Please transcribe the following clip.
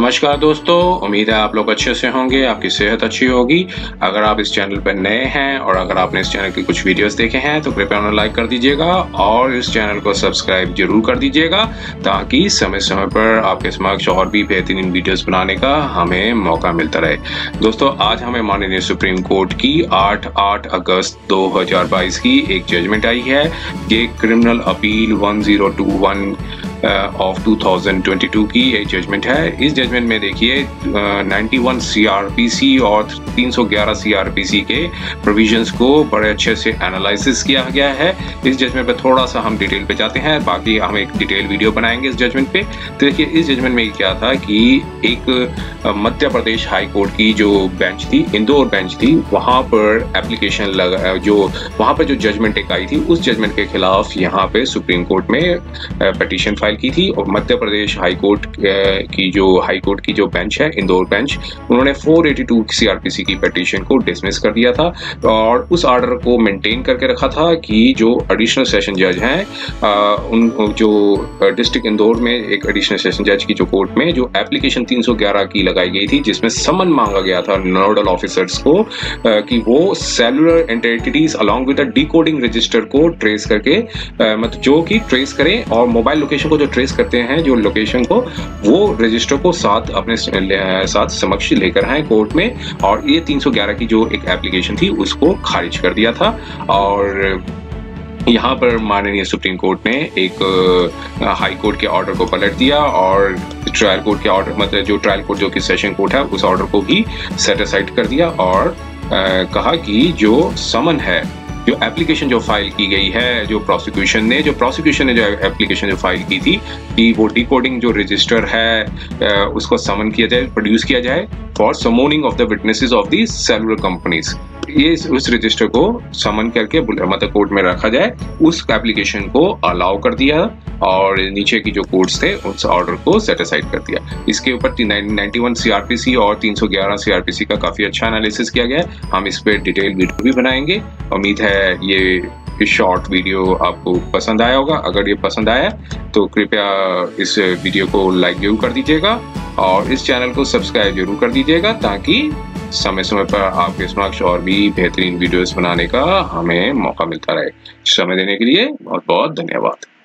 नमस्कार दोस्तों, उम्मीद है आप लोग अच्छे से होंगे, आपकी सेहत अच्छी होगी। अगर आप इस चैनल पर नए हैं और अगर आपने इस चैनल के कुछ वीडियोस देखे हैं तो कृपया उन्हें लाइक कर दीजिएगा और इस चैनल को सब्सक्राइब जरूर कर दीजिएगा ताकि समय समय पर आपके समक्ष और भी बेहतरीन वीडियोस बनाने का हमें मौका मिलता रहे। दोस्तों, आज हमें माननीय सुप्रीम कोर्ट की 8 अगस्त 2022 की एक जजमेंट आई है। ये क्रिमिनल अपील 1021 ऑफ 2022 की एक जजमेंट है। इस जजमेंट में देखिए 91 सीआरपीसी और 311 सीआरपीसी के प्रोविजंस को बड़े अच्छे से एनालिसिस किया गया है। इस जजमेंट पे थोड़ा सा हम डिटेल पे जाते हैं, बाकी हम एक डिटेल वीडियो बनाएंगे इस जजमेंट पे। तो देखिए, इस जजमेंट में क्या था कि एक मध्य प्रदेश हाई कोर्ट की जो बेंच थी, इंदौर बेंच थी, वहां पर एप्लीकेशन लगा, जो वहां पर जो जजमेंट एक आई थी उस जजमेंट के खिलाफ यहाँ पे सुप्रीम कोर्ट में पिटीशन फाइल की थी। और मध्य प्रदेश हाई कोर्ट की जो बेंच है, इंदौर बेंच, उन्होंने 482 सीआरपीसी की पिटीशन को डिसमिस कर दिया था और उस ऑर्डर को मेंटेन करके रखा था कि जो एडिशनल सेशन जज हैं, उन जो डिस्ट्रिक्ट इंदौर में एक एडिशनल सेशन जज की जो कोर्ट में जो एप्लीकेशन 311 की लगाई गई थी, जिसमें समन मांगा गया था नोडल ऑफिसर्स को कि वो cellular entities along with the decoding register को ट्रेस करके मतलब जो कि ट्रेस करें और मोबाइल लोकेशन को जो ट्रेस करते हैं, जो लोकेशन को, वो रजिस्टर को साथ अपने साथ समक्ष लेकर आए कोर्ट में। और ये 311 की जो एक एप्लीकेशन थी उसको खारिज कर दिया था। और यहाँ पर माननीय सुप्रीम कोर्ट ने एक हाई कोर्ट के ऑर्डर को पलट दिया और ट्रायल कोर्ट के ऑर्डर, मतलब जो ट्रायल कोर्ट जो कि सेशन कोर्ट है, उस ऑर्डर को भी सेट असाइड कर दिया और कहा कि जो समन है, जो एप्लीकेशन जो फाइल की गई है, जो प्रोसिक्यूशन ने जो एप्लीकेशन जो फाइल की थी, कि वो डिकोडिंग जो रजिस्टर है उसको समन किया जाए, प्रोड्यूस किया जाए for summoning of the witnesses of the cellular companies. ये उस रजिस्टर को समन करके मतलब कोर्ट में रखा जाए, उस एप्लीकेशन को अलाउ कर दिया और नीचे की जो कोर्ट्स थे उस ऑर्डर को सेट असाइड कर दिया। इसके ऊपर 91 सीआरपीसी और 311 सीआरपीसी का काफी अच्छा एनालिसिस किया गया है। हम इस पे डिटेल वीडियो भी बनाएंगे। उम्मीद है ये शॉर्ट वीडियो आपको पसंद आया होगा। अगर ये पसंद आया तो कृपया इस वीडियो को लाइक जरूर कर दीजिएगा और इस चैनल को सब्सक्राइब जरूर कर दीजिएगा ताकि समय समय पर आपके समक्ष और भी बेहतरीन वीडियोस बनाने का हमें मौका मिलता रहे। समय देने के लिए बहुत बहुत धन्यवाद।